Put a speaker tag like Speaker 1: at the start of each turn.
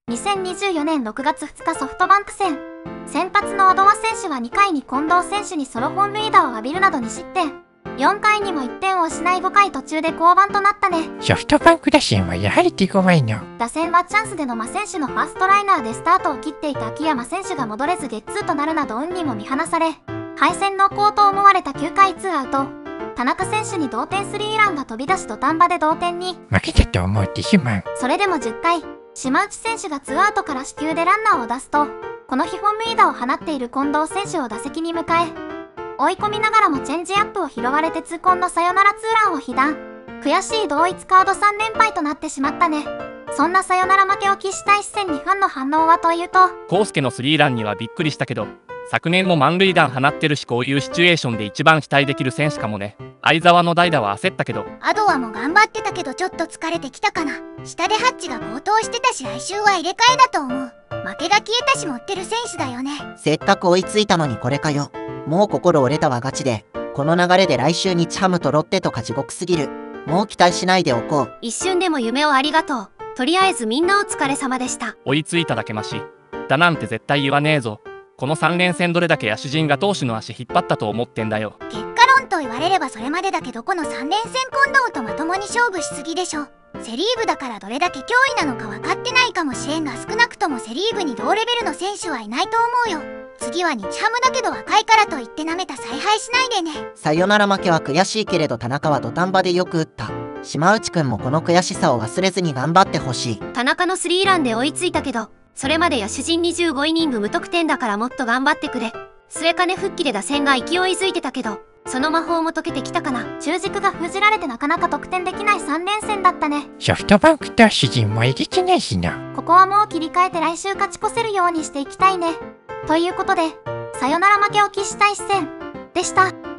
Speaker 1: 2024年6月2日ソフトバンク戦。先発の小川選手は2回に近藤選手にソロ本塁打を浴びるなど2失点。4回にも1点を失い5回途中で降板となったね。
Speaker 2: ソフトバンク打線はやはり手強いの。
Speaker 1: 打線はチャンスで野間選手のファーストライナーでスタートを切っていた秋山選手が戻れずゲッツーとなるなど運にも見放され、敗戦濃厚と思われた9回2アウト。田中選手に同点スリーランが飛び出し土壇場で同点に。
Speaker 2: 負けたと思ってしまう。
Speaker 1: それでも10回、島内選手が2アウトから死球でランナーを出すと、この日本塁打を放っている近藤選手を打席に迎え、追い込みながらもチェンジアップを拾われて痛恨のサヨナラツーランを被弾。悔しい同一カード3連敗となってしまったね。そんなサヨナラ負けを喫した一戦にファンの反応はというと、
Speaker 3: 康介のスリーランにはびっくりしたけど、昨年も満塁弾放ってるし、こういうシチュエーションで一番期待できる選手かもね。相澤の代打は焦ったけど、
Speaker 4: アドアも頑張ってたけどちょっと疲れてきたかな。下でハッチが暴投してたし、来週は入れ替えだと思う。負けが消えたし持ってる選手だよね。
Speaker 5: せっかく追いついたのにこれかよ。もう心折れたわガチで。この流れで来週日ハムとロッテとか地獄すぎる。もう期待しないでおこう。
Speaker 1: 一瞬でも夢をありがとう。とりあえずみんなお疲れ様でした。
Speaker 3: 追いついただけマシだなんて絶対言わねえぞ。この3連戦どれだけ野手陣が投手の足引っ張ったと思ってんだよ。
Speaker 4: 結果論と言われればそれまでだけど、この3連戦近藤とまともに勝負しすぎでしょ。セリーグだからどれだけ脅威なのか分かってないかもしれんが、少なくともセリーグに同レベルの選手はいないと思うよ。次は日ハムだけど若いからといって舐めた采配しないでね。
Speaker 5: サヨナラ負けは悔しいけれど田中は土壇場でよく打った。島内くんもこの悔しさを忘れずに頑張ってほしい。
Speaker 1: 田中のスリーランで追いついたけど、それまで野手陣25イニング無得点だからもっと頑張ってくれ。末金復帰で打線が勢いづいてたけど、その魔法も解けてきたかな。中軸が封じられてなかなか得点できない3連戦だったね。
Speaker 2: ソフトバンク投手陣もえげつないしな。
Speaker 1: ここはもう切り替えて来週勝ち越せるようにしていきたいね。ということで、さよなら負けを喫した一戦でした。